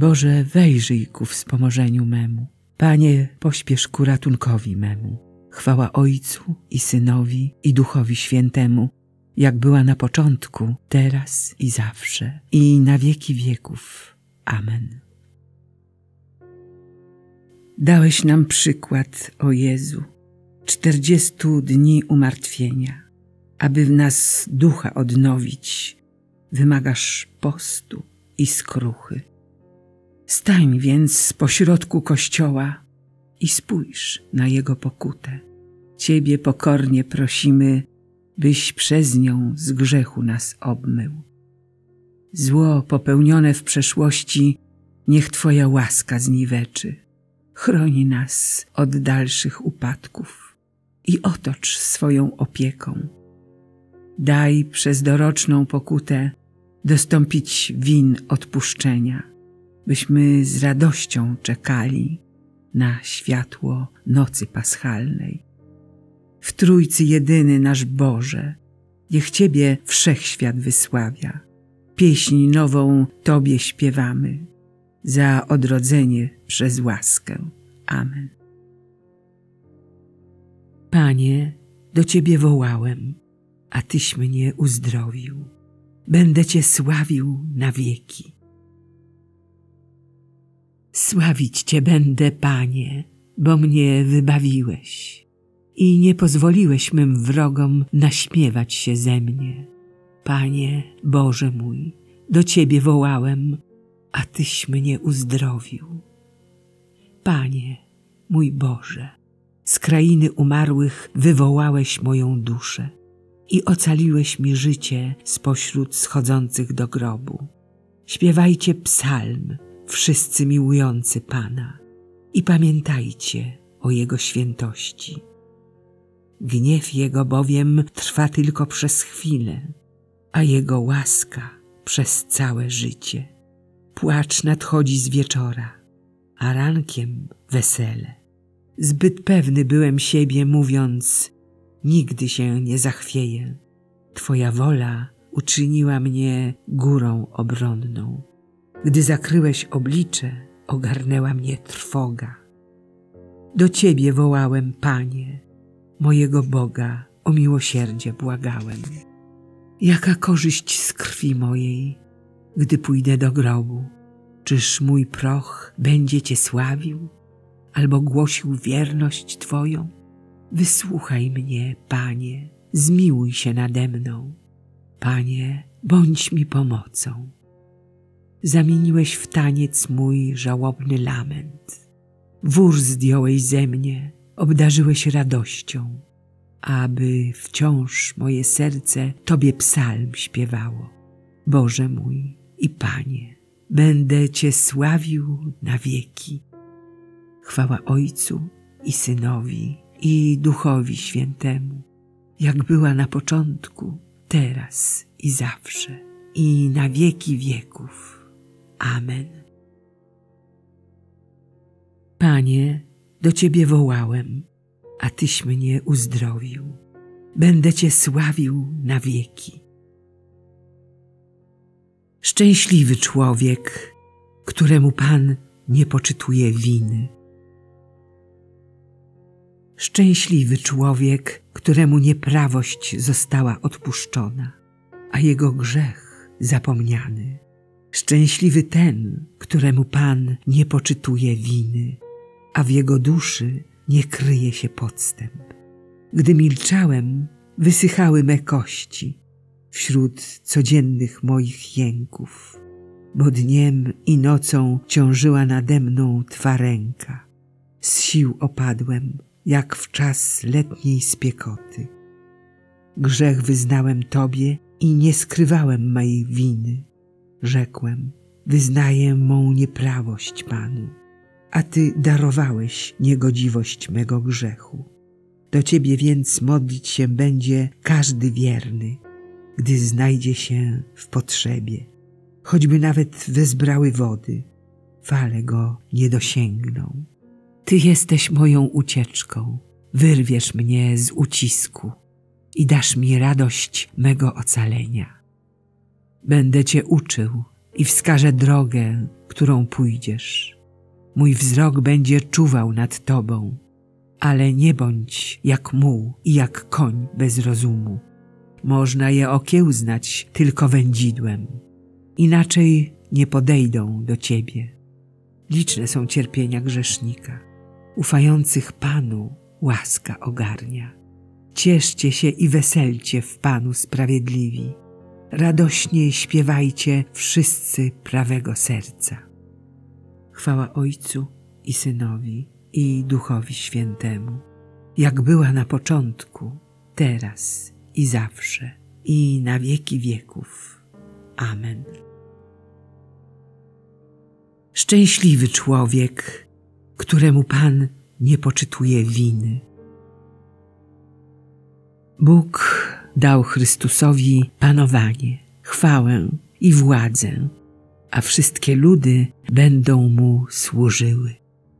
Boże, wejrzyj ku wspomożeniu memu. Panie, pośpiesz ku ratunkowi memu. Chwała Ojcu i Synowi i Duchowi Świętemu, jak była na początku, teraz i zawsze, i na wieki wieków. Amen. Dałeś nam przykład, o Jezu, 40 dni umartwienia. Aby w nas ducha odnowić, wymagasz postu i skruchy. Stań więc pośrodku Kościoła i spójrz na Jego pokutę. Ciebie pokornie prosimy, byś przez nią z grzechu nas obmył. Zło popełnione w przeszłości niech Twoja łaska zniweczy. Chroni nas od dalszych upadków i otocz swoją opieką. Daj przez doroczną pokutę dostąpić win odpuszczenia, byśmy z radością czekali na światło nocy paschalnej. W Trójcy jedyny nasz Boże, niech Ciebie wszechświat wysławia. Pieśń nową Tobie śpiewamy, za odrodzenie przez łaskę. Amen. Panie, do Ciebie wołałem, a Tyś mnie uzdrowił. Będę Cię sławił na wieki. Sławić Cię będę, Panie, bo mnie wybawiłeś i nie pozwoliłeś mym wrogom naśmiewać się ze mnie. Panie, Boże mój, do Ciebie wołałem, a Tyś mnie uzdrowił. Panie, mój Boże, z krainy umarłych wywołałeś moją duszę i ocaliłeś mi życie spośród schodzących do grobu. Śpiewajcie psalm, wszyscy miłujący Pana, i pamiętajcie o Jego świętości. Gniew Jego bowiem trwa tylko przez chwilę, a Jego łaska przez całe życie. Płacz nadchodzi z wieczora, a rankiem wesele. Zbyt pewny byłem siebie, mówiąc, nigdy się nie zachwieję. Twoja wola uczyniła mnie górą obronną. Gdy zakryłeś oblicze, ogarnęła mnie trwoga. Do Ciebie wołałem, Panie, mojego Boga, o miłosierdzie błagałem. Jaka korzyść z krwi mojej, gdy pójdę do grobu? Czyż mój proch będzie Cię sławił, albo głosił wierność Twoją? Wysłuchaj mnie, Panie, zmiłuj się nade mną. Panie, bądź mi pomocą. Zamieniłeś w taniec mój żałobny lament. Wór zdjąłeś ze mnie, obdarzyłeś radością, aby wciąż moje serce Tobie psalm śpiewało. Boże mój i Panie, będę Cię sławił na wieki. Chwała Ojcu i Synowi i Duchowi Świętemu, jak była na początku, teraz i zawsze, i na wieki wieków. Amen. Panie, do Ciebie wołałem, a Tyś mnie uzdrowił. Będę Cię sławił na wieki. Szczęśliwy człowiek, któremu Pan nie poczytuje winy. Szczęśliwy człowiek, któremu nieprawość została odpuszczona, a jego grzech zapomniany. Szczęśliwy ten, któremu Pan nie poczytuje winy, a w jego duszy nie kryje się podstęp. Gdy milczałem, wysychały me kości wśród codziennych moich jęków, bo dniem i nocą ciążyła nade mną Twa ręka. Z sił opadłem, jak w czas letniej spiekoty. Grzech wyznałem Tobie i nie skrywałem mej winy. Rzekłem, wyznaję mą nieprawość Panu, a Ty darowałeś niegodziwość mego grzechu. Do Ciebie więc modlić się będzie każdy wierny, gdy znajdzie się w potrzebie. Choćby nawet wezbrały wody, fale go nie dosięgną. Ty jesteś moją ucieczką, wyrwiesz mnie z ucisku i dasz mi radość mego ocalenia. Będę Cię uczył i wskażę drogę, którą pójdziesz. Mój wzrok będzie czuwał nad tobą, ale nie bądź jak muł i jak koń bez rozumu. Można je okiełznać tylko wędzidłem, inaczej nie podejdą do ciebie. Liczne są cierpienia grzesznika, ufających Panu łaska ogarnia. Cieszcie się i weselcie w Panu sprawiedliwi. Radośnie śpiewajcie wszyscy prawego serca. Chwała Ojcu i Synowi, i Duchowi Świętemu, jak była na początku, teraz i zawsze, i na wieki wieków. Amen. Szczęśliwy człowiek, któremu Pan nie poczytuje winy. Bóg dał Chrystusowi panowanie, chwałę i władzę, a wszystkie ludy będą Mu służyły.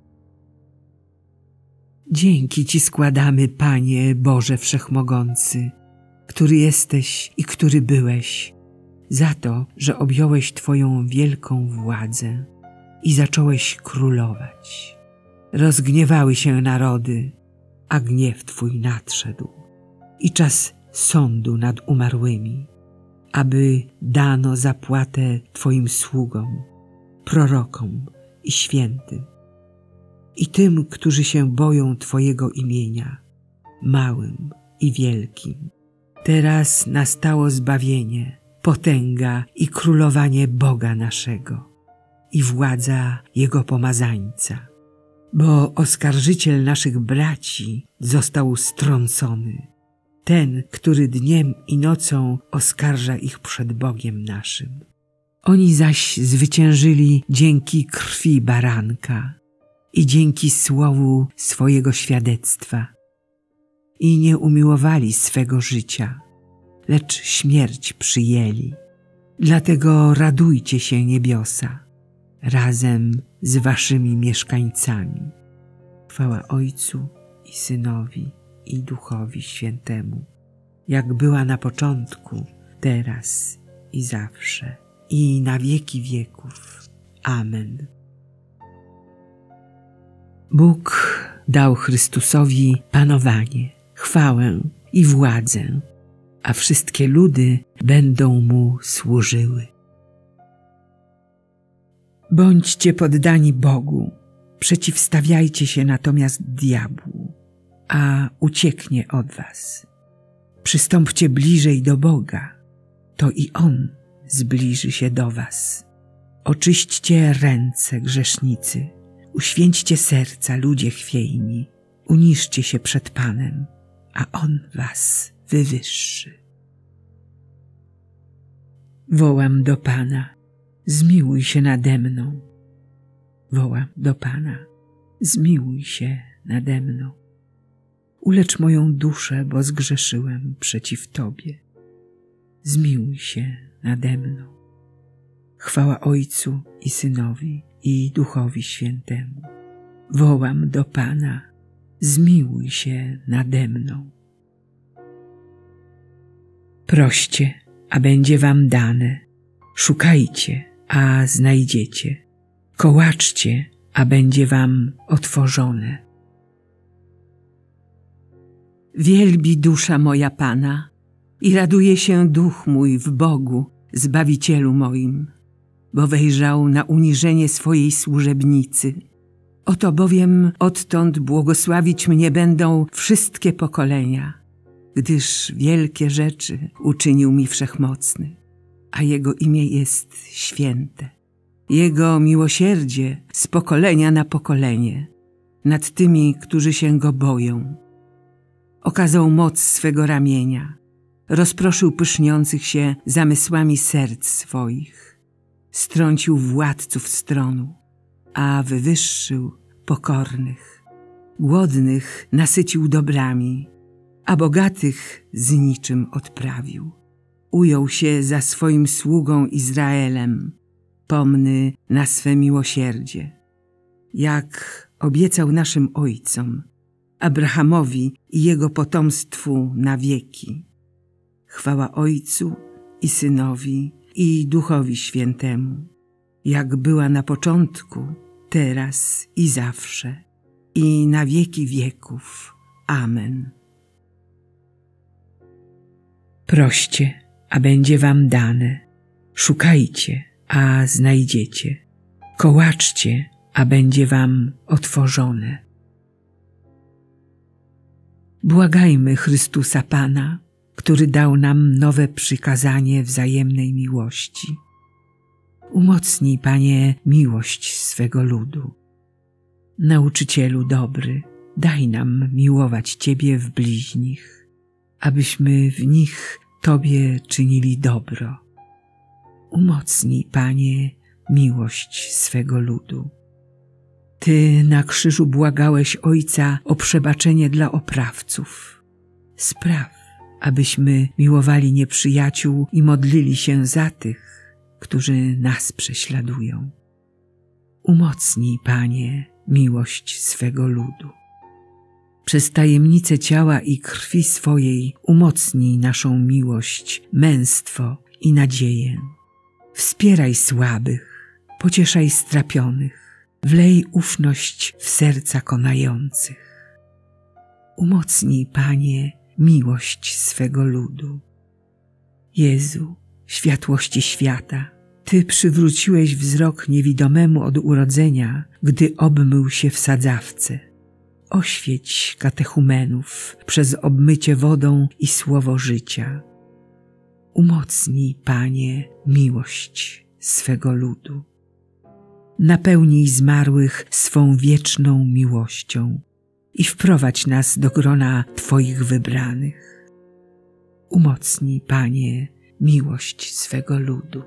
Dzięki Ci składamy, Panie Boże Wszechmogący, który jesteś i który byłeś, za to, że objąłeś Twoją wielką władzę i zacząłeś królować. Rozgniewały się narody, a gniew Twój nadszedł i czas sądu nad umarłymi, aby dano zapłatę Twoim sługom, prorokom i świętym i tym, którzy się boją Twojego imienia, małym i wielkim. Teraz nastało zbawienie, potęga i królowanie Boga naszego i władza Jego pomazańca, bo oskarżyciel naszych braci został strącony, ten, który dniem i nocą oskarża ich przed Bogiem naszym. Oni zaś zwyciężyli dzięki krwi baranka i dzięki słowu swojego świadectwa i nie umiłowali swego życia, lecz śmierć przyjęli. Dlatego radujcie się, niebiosa, razem z waszymi mieszkańcami. Chwała Ojcu i Synowi i Duchowi Świętemu, jak była na początku, teraz i zawsze, i na wieki wieków. Amen. Bóg dał Chrystusowi panowanie, chwałę i władzę, a wszystkie ludy będą Mu służyły. Bądźcie poddani Bogu, przeciwstawiajcie się natomiast diabłu, a ucieknie od was. Przystąpcie bliżej do Boga, to i On zbliży się do was. Oczyśćcie ręce, grzesznicy, uświęćcie serca, ludzie chwiejni, uniżcie się przed Panem, a On was wywyższy. Wołam do Pana, zmiłuj się nade mną. Wołam do Pana, zmiłuj się nade mną. Ulecz moją duszę, bo zgrzeszyłem przeciw Tobie. Zmiłuj się nade mną. Chwała Ojcu i Synowi i Duchowi Świętemu. Wołam do Pana, zmiłuj się nade mną. Proście, a będzie wam dane. Szukajcie, a znajdziecie. Kołaczcie, a będzie wam otworzone. Wielbi dusza moja Pana i raduje się duch mój w Bogu, Zbawicielu moim, bo wejrzał na uniżenie swojej służebnicy. Oto bowiem odtąd błogosławić mnie będą wszystkie pokolenia, gdyż wielkie rzeczy uczynił mi Wszechmocny, a Jego imię jest święte. Jego miłosierdzie z pokolenia na pokolenie nad tymi, którzy się Go boją. Okazał moc swego ramienia, rozproszył pyszniących się zamysłami serc swoich, strącił władców stronu, a wywyższył pokornych. Głodnych nasycił dobrami, a bogatych z niczym odprawił. Ujął się za swoim sługą Izraelem, pomny na swe miłosierdzie, jak obiecał naszym ojcom, Abrahamowi i jego potomstwu na wieki. Chwała Ojcu i Synowi i Duchowi Świętemu, jak była na początku, teraz i zawsze, i na wieki wieków. Amen. Proście, a będzie wam dane. Szukajcie, a znajdziecie. Kołaczcie, a będzie wam otworzone. Błagajmy Chrystusa Pana, który dał nam nowe przykazanie wzajemnej miłości. Umocnij, Panie, miłość swego ludu. Nauczycielu dobry, daj nam miłować Ciebie w bliźnich, abyśmy w nich Tobie czynili dobro. Umocnij, Panie, miłość swego ludu. Ty na krzyżu błagałeś Ojca o przebaczenie dla oprawców. Spraw, abyśmy miłowali nieprzyjaciół i modlili się za tych, którzy nas prześladują. Umocnij, Panie, miłość swego ludu. Przez tajemnicę ciała i krwi swojej umocnij naszą miłość, męstwo i nadzieję. Wspieraj słabych, pocieszaj strapionych, wlej ufność w serca konających. Umocnij, Panie, miłość swego ludu. Jezu, światłości świata, Ty przywróciłeś wzrok niewidomemu od urodzenia, gdy obmył się w sadzawce. Oświeć katechumenów przez obmycie wodą i słowo życia. Umocnij, Panie, miłość swego ludu. Napełnij zmarłych swą wieczną miłością i wprowadź nas do grona Twoich wybranych. Umocnij, Panie, miłość swego ludu.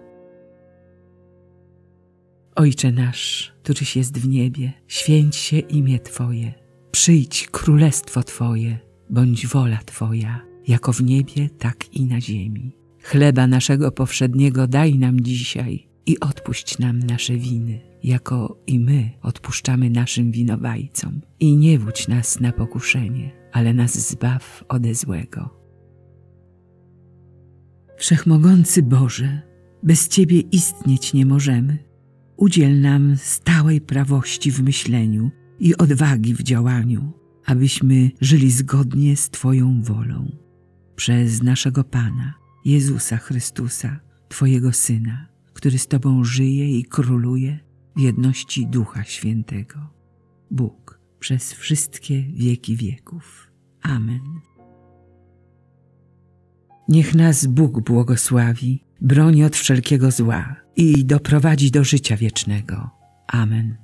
Ojcze nasz, któryś jest w niebie, święć się imię Twoje. Przyjdź królestwo Twoje, bądź wola Twoja, jako w niebie, tak i na ziemi. Chleba naszego powszedniego daj nam dzisiaj i odpuść nam nasze winy, jako i my odpuszczamy naszym winowajcom. I nie wódź nas na pokuszenie, ale nas zbaw ode złego. Wszechmogący Boże, bez Ciebie istnieć nie możemy. Udziel nam stałej prawości w myśleniu i odwagi w działaniu, abyśmy żyli zgodnie z Twoją wolą. Przez naszego Pana, Jezusa Chrystusa, Twojego Syna, który z Tobą żyje i króluje w jedności Ducha Świętego. Bóg przez wszystkie wieki wieków. Amen. Niech nas Bóg błogosławi, broni od wszelkiego zła i doprowadzi do życia wiecznego. Amen.